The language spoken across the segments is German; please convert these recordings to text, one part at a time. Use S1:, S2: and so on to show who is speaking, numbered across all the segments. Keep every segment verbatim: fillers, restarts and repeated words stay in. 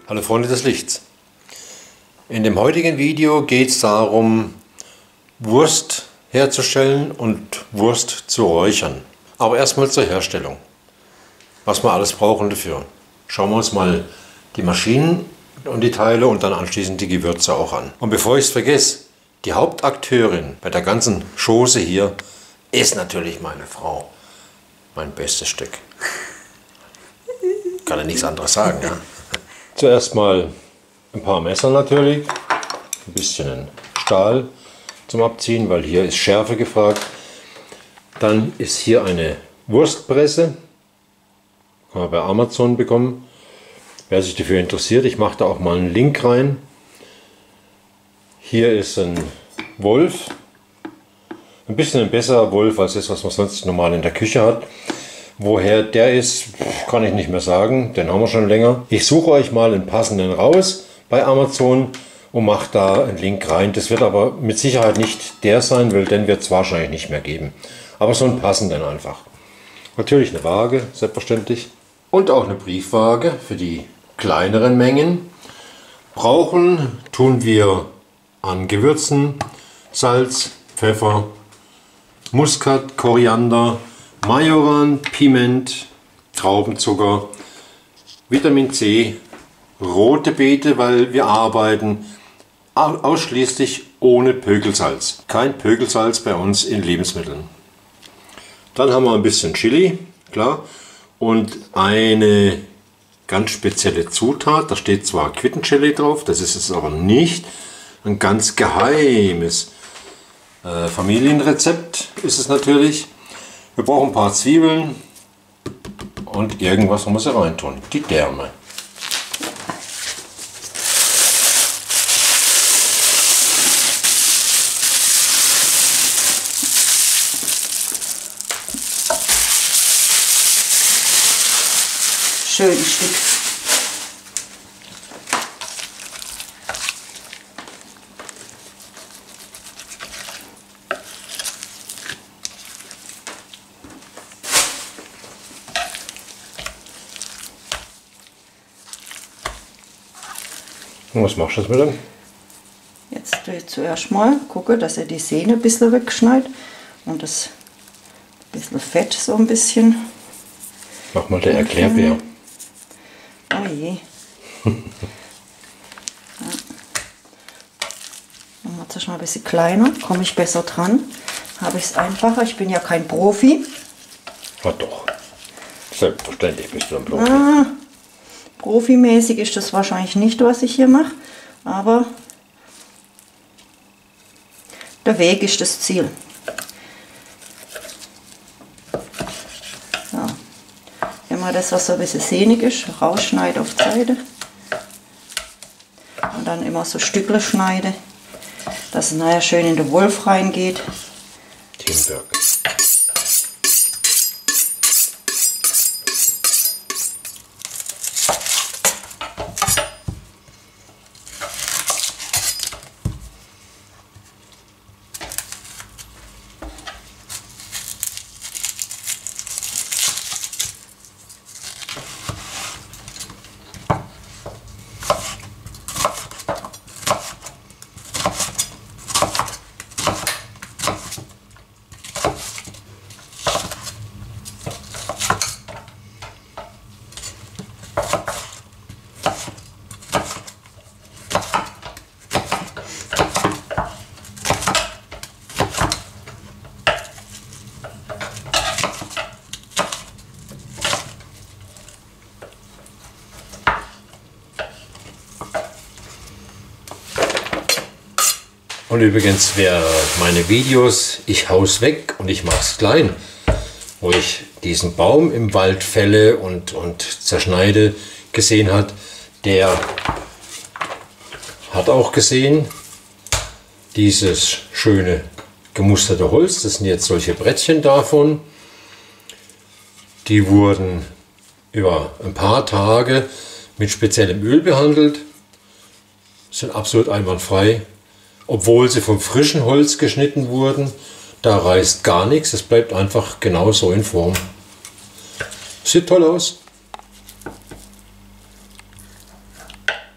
S1: Hallo Freunde des Lichts. In dem heutigen Video geht es darum, Wurst herzustellen und Wurst zu räuchern. Aber erstmal zur Herstellung. Was wir alles brauchen dafür. Schauen wir uns mal die Maschinen und die Teile und dann anschließend die Gewürze auch an. Und bevor ich es vergesse, die Hauptakteurin bei der ganzen Chose hier ist natürlich meine Frau. Mein bestes Stück. Kann ja nichts anderes sagen. Ja? Zuerst mal ein paar Messer natürlich, ein bisschen Stahl zum Abziehen, weil hier ist Schärfe gefragt. Dann ist hier eine Wurstpresse, kann man bei Amazon bekommen. Wer sich dafür interessiert, ich mache da auch mal einen Link rein. Hier ist ein Wolf, ein bisschen ein besserer Wolf als das, was man sonst normal in der Küche hat. Woher der ist, kann ich nicht mehr sagen, den haben wir schon länger. Ich suche euch mal einen passenden raus bei Amazon und mache da einen Link rein. Das wird aber mit Sicherheit nicht der sein, weil den wird es wahrscheinlich nicht mehr geben. Aber so einen passenden einfach. Natürlich eine Waage, selbstverständlich. Und auch eine Briefwaage für die kleineren Mengen. Brauchen tun wir an Gewürzen, Salz, Pfeffer, Muskat, Koriander, Majoran, Piment, Traubenzucker, Vitamin C, rote Beete, weil wir arbeiten ausschließlich ohne Pökelsalz. Kein Pökelsalz bei uns in Lebensmitteln. Dann haben wir ein bisschen Chili, klar, und eine ganz spezielle Zutat. Da steht zwar Quittenchili drauf, das ist es aber nicht. Ein ganz geheimes äh, Familienrezept ist es natürlich. Wir brauchen ein paar Zwiebeln und irgendwas, wo wir sie reintun. Die Därme.
S2: Schön ein Stück.
S1: Und was machst du jetzt mit dem?
S2: Jetzt tue ich zuerst mal gucke, dass er die Sehne ein bisschen wegschneidet und das bisschen Fett so ein bisschen.
S1: Mach mal der Erklärbär.
S2: Oh je. Ja. Machen wir zuerst mal ein bisschen kleiner, komme ich besser dran. Habe ich es einfacher, ich bin ja kein Profi.
S1: Ja doch. Selbstverständlich bist du ein Profi.
S2: Ah, profimäßig ist das wahrscheinlich nicht, was ich hier mache, aber der Weg ist das Ziel. So. Immer das, was so ein bisschen sehnig ist, rausschneide auf die Seite und dann immer so Stückle schneide, dass es nachher schön in den Wolf reingeht.
S1: Teamwork. Und übrigens, wer meine Videos Ich hau's weg und ich mach's klein, wo ich diesen Baum im Wald fälle und, und zerschneide, gesehen hat, der hat auch gesehen, dieses schöne gemusterte Holz, das sind jetzt solche Brettchen davon, die wurden über ein paar Tage mit speziellem Öl behandelt, sind absolut einwandfrei. Obwohl sie vom frischen Holz geschnitten wurden, da reißt gar nichts, es bleibt einfach genau so in Form. Sieht toll aus.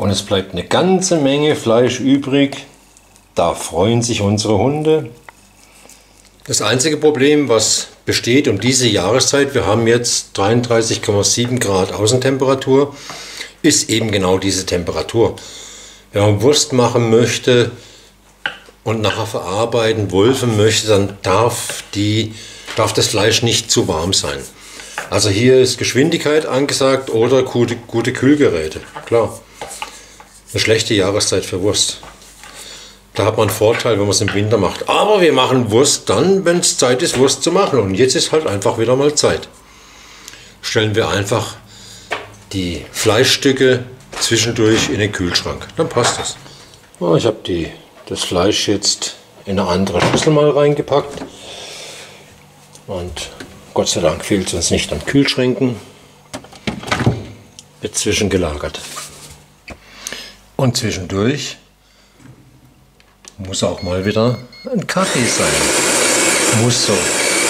S1: Und es bleibt eine ganze Menge Fleisch übrig. Da freuen sich unsere Hunde. Das einzige Problem, was besteht um diese Jahreszeit, wir haben jetzt dreiunddreißig Komma sieben Grad Außentemperatur, ist eben genau diese Temperatur. Wenn man Wurst machen möchte und nachher verarbeiten, wulfen möchte, dann darf, die, darf das Fleisch nicht zu warm sein. Also hier ist Geschwindigkeit angesagt oder gute, gute Kühlgeräte, klar. Eine schlechte Jahreszeit für Wurst. Da hat man einen Vorteil, wenn man es im Winter macht. Aber wir machen Wurst dann, wenn es Zeit ist, Wurst zu machen. Und jetzt ist halt einfach wieder mal Zeit. Stellen wir einfach die Fleischstücke zwischendurch in den Kühlschrank. Dann passt das. Oh, ich habe das Fleisch jetzt in eine andere Schüssel mal reingepackt. Und Gott sei Dank fehlt es uns nicht an Kühlschränken. Wird zwischengelagert. Und zwischendurch muss auch mal wieder ein Kaffee sein. Muss so.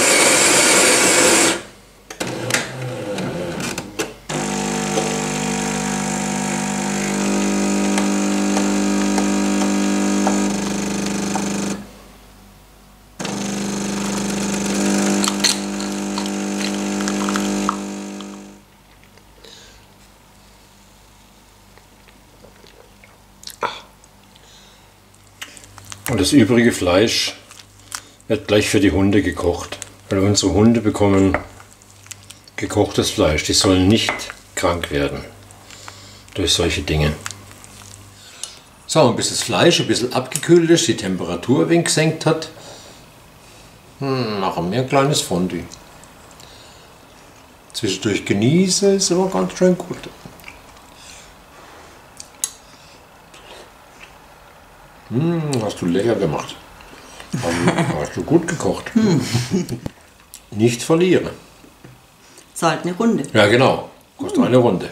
S1: Und das übrige Fleisch wird gleich für die Hunde gekocht. Weil unsere Hunde bekommen gekochtes Fleisch. Die sollen nicht krank werden durch solche Dinge. So, und bis das Fleisch ein bisschen abgekühlt ist, die Temperatur ein wenig gesenkt hat, hm, machen wir ein kleines Fondue. Zwischendurch genieße, ist aber ganz schön gut. Hm, hast du lecker gemacht. Hast du gut gekocht. Nicht verlieren.
S2: Ist halt eine Runde.
S1: Ja, genau. Kostet eine Runde.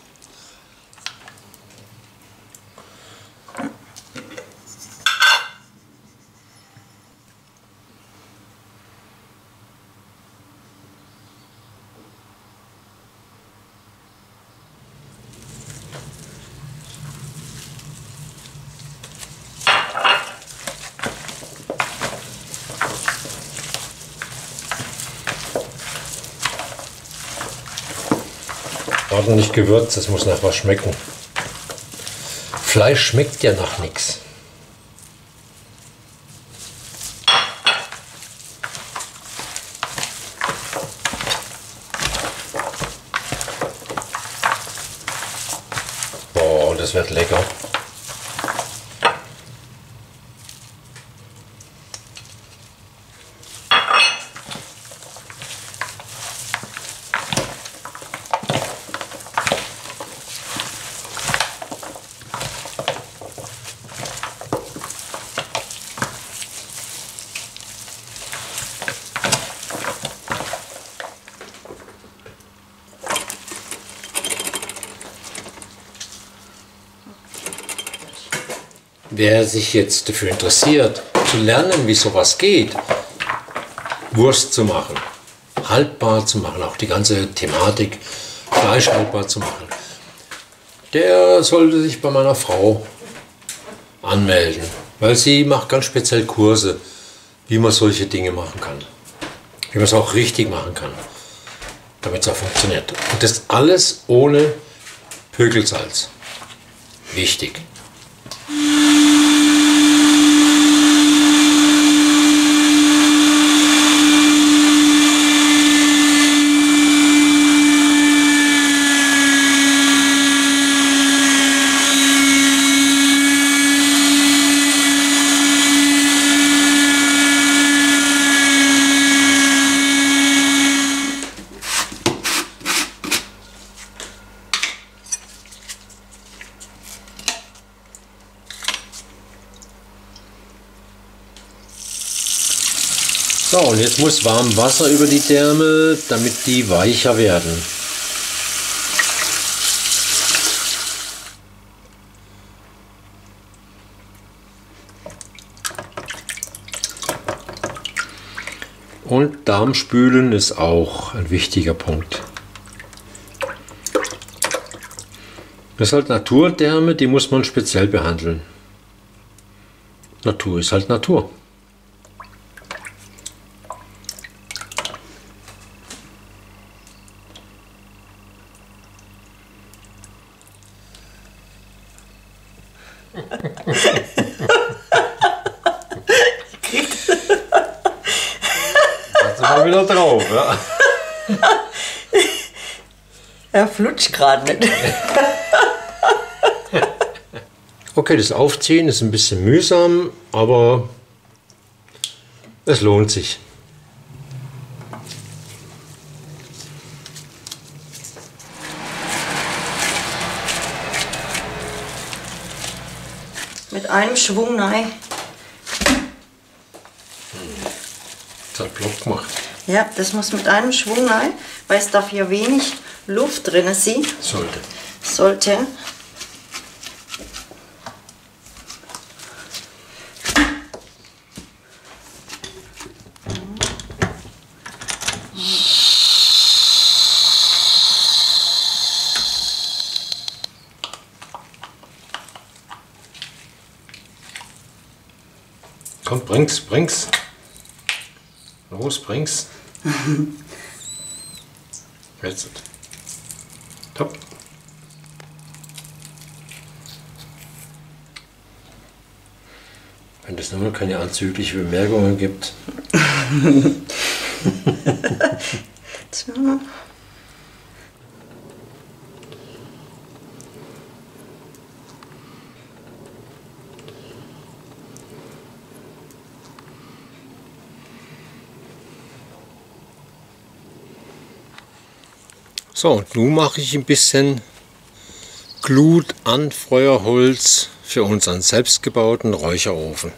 S1: Ordentlich gewürzt, das muss nach was schmecken. Fleisch schmeckt ja nach nichts. Boah, das wird lecker. Wer sich jetzt dafür interessiert, zu lernen, wie sowas geht, Wurst zu machen, haltbar zu machen, auch die ganze Thematik Fleisch haltbar zu machen, der sollte sich bei meiner Frau anmelden, weil sie macht ganz speziell Kurse, wie man solche Dinge machen kann, wie man es auch richtig machen kann, damit es auch funktioniert. Und das alles ohne Pökelsalz. Wichtig. So, und jetzt muss warm Wasser über die Därme, damit die weicher werden. Und Darmspülen ist auch ein wichtiger Punkt. Das ist halt Naturdärme, die muss man speziell behandeln. Natur ist halt Natur. Jetzt sind wir wieder drauf, ja.
S2: Er flutscht gerade nicht.
S1: Okay, das Aufziehen ist ein bisschen mühsam, aber es lohnt sich.
S2: Mit einem Schwung rein.
S1: Das hat Plopp gemacht.
S2: Ja, das muss mit einem Schwung rein, weil es darf ja wenig Luft drin sein.
S1: Sollte.
S2: Sollte.
S1: Komm, bring's, bring's. Los, bring's. Jetzt. Top. Wenn es nur keine anzügliche Bemerkungen gibt.
S2: So.
S1: So, und nun mache ich ein bisschen Glut an Feuerholz für unseren selbstgebauten Räucherofen.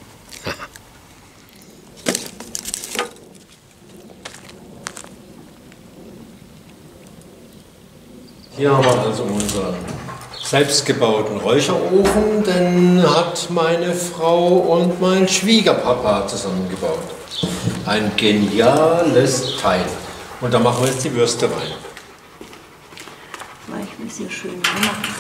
S1: Hier haben wir also unseren selbstgebauten Räucherofen, den hat meine Frau und mein Schwiegerpapa zusammengebaut. Ein geniales Teil. Und da machen wir jetzt die Würste rein.
S2: Ich will es hier schön machen.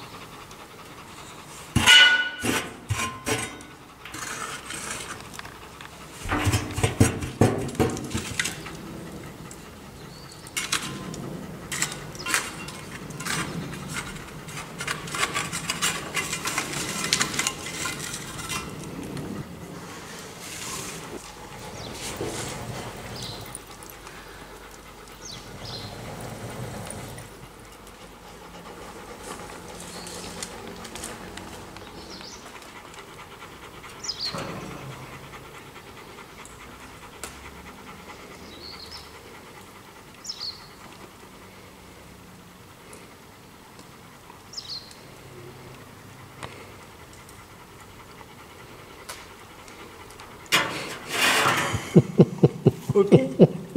S2: Okay.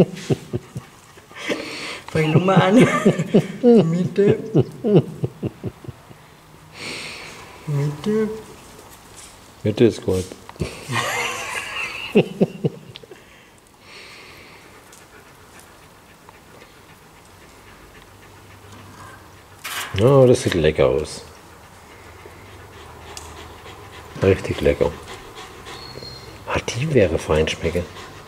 S2: Fang nochmal an. Mitte. Mitte.
S1: Mitte ist gut. Ja, das sieht lecker aus. Richtig lecker. Ah, die wäre Feinschmecker.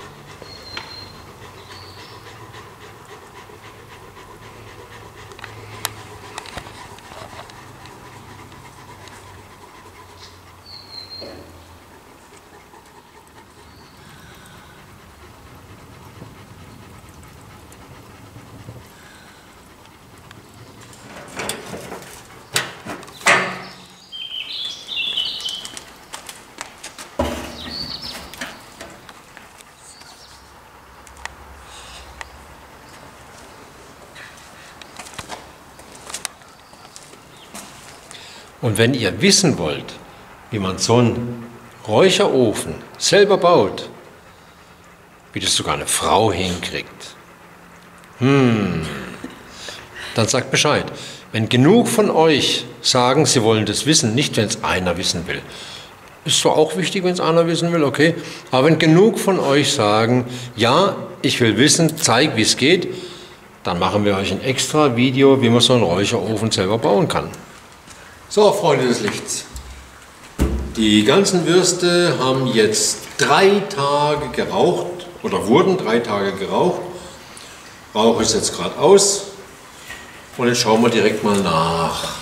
S1: Und wenn ihr wissen wollt, wie man so einen Räucherofen selber baut, wie das sogar eine Frau hinkriegt, hm, dann sagt Bescheid. Wenn genug von euch sagen, sie wollen das wissen, nicht wenn es einer wissen will. Ist zwar auch wichtig, wenn es einer wissen will, okay, aber wenn genug von euch sagen, ja, ich will wissen, zeig, wie es geht, dann machen wir euch ein extra Video, wie man so einen Räucherofen selber bauen kann. So, Freunde des Lichts. Die ganzen Würste haben jetzt drei Tage geraucht oder wurden drei Tage geraucht. Rauch ist jetzt gerade aus und jetzt schauen wir direkt mal nach.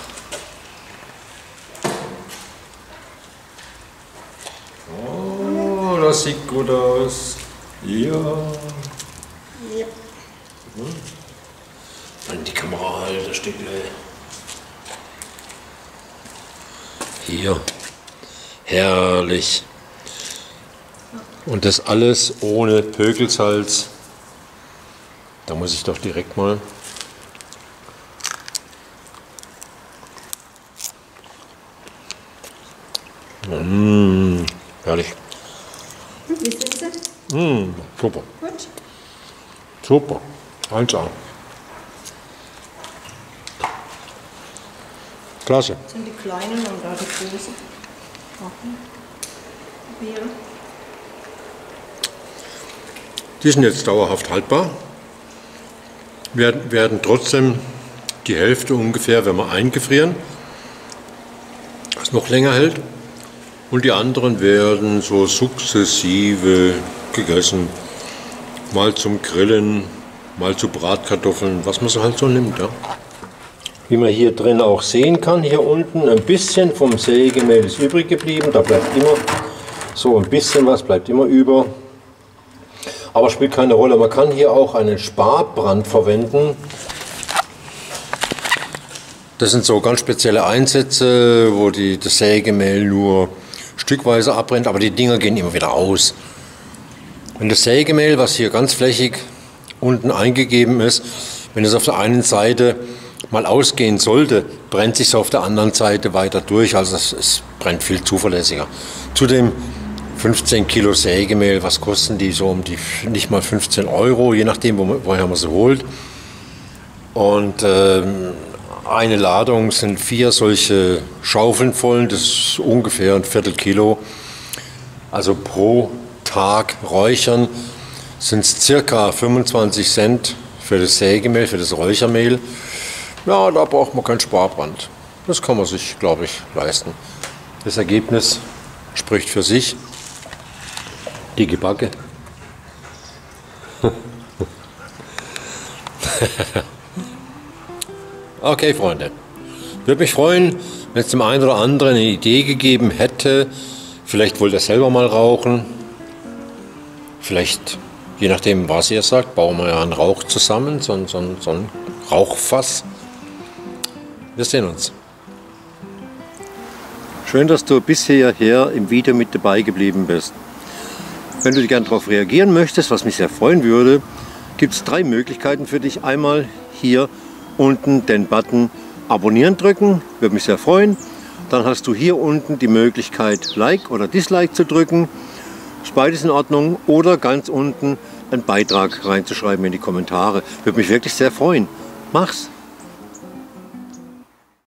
S1: Oh, das sieht gut aus. Ja. Ja. An die Kamera halt, das Stückle. Hier. Herrlich. Und das alles ohne Pökelsalz. Da muss ich doch direkt mal. Mmh, herrlich.
S2: Wie sind sie?
S1: Mmh, super.
S2: Gut.
S1: Super. eins A. Klasse.
S2: Das sind die kleinen und da die großen. Bier.
S1: Die sind jetzt dauerhaft haltbar. Werden, werden trotzdem die Hälfte ungefähr, wenn wir eingefrieren, was noch länger hält. Und die anderen werden so sukzessive gegessen. Mal zum Grillen, mal zu Bratkartoffeln, was man so halt so nimmt. Ja. Wie man hier drin auch sehen kann, hier unten ein bisschen vom Sägemehl ist übrig geblieben. Da bleibt immer so ein bisschen was, bleibt immer über. Aber spielt keine Rolle. Man kann hier auch einen Sparbrand verwenden. Das sind so ganz spezielle Einsätze, wo die, das Sägemehl nur stückweise abbrennt, aber die Dinger gehen immer wieder aus. Wenn das Sägemehl, was hier ganz flächig unten eingegeben ist, wenn es auf der einen Seite mal ausgehen sollte, brennt sich es auf der anderen Seite weiter durch, also es, es brennt viel zuverlässiger. Zudem fünfzehn Kilo Sägemehl, was kosten die so um die nicht mal fünfzehn Euro, je nachdem, wo, woher man sie holt. Und ähm, eine Ladung sind vier solche Schaufeln voll, das ist ungefähr ein Viertel Kilo. Also pro Tag räuchern sind es circa fünfundzwanzig Cent für das Sägemehl, für das Räuchermehl. Ja, da braucht man keinen Sparbrand. Das kann man sich, glaube ich, leisten. Das Ergebnis spricht für sich. Dicke Backe. Okay, Freunde. Würde mich freuen, wenn es dem einen oder anderen eine Idee gegeben hätte. Vielleicht wollt ihr selber mal rauchen. Vielleicht, je nachdem, was ihr sagt, bauen wir ja einen Rauch zusammen, so ein, so ein, so ein Rauchfass. Wir sehen uns. Schön, dass du bis hierher im Video mit dabei geblieben bist. Wenn du gerne darauf reagieren möchtest, was mich sehr freuen würde, gibt es drei Möglichkeiten für dich. Einmal hier unten den Button Abonnieren drücken, würde mich sehr freuen. Dann hast du hier unten die Möglichkeit Like oder Dislike zu drücken. Ist beides in Ordnung. Oder ganz unten einen Beitrag reinzuschreiben in die Kommentare. Würde mich wirklich sehr freuen. Mach's!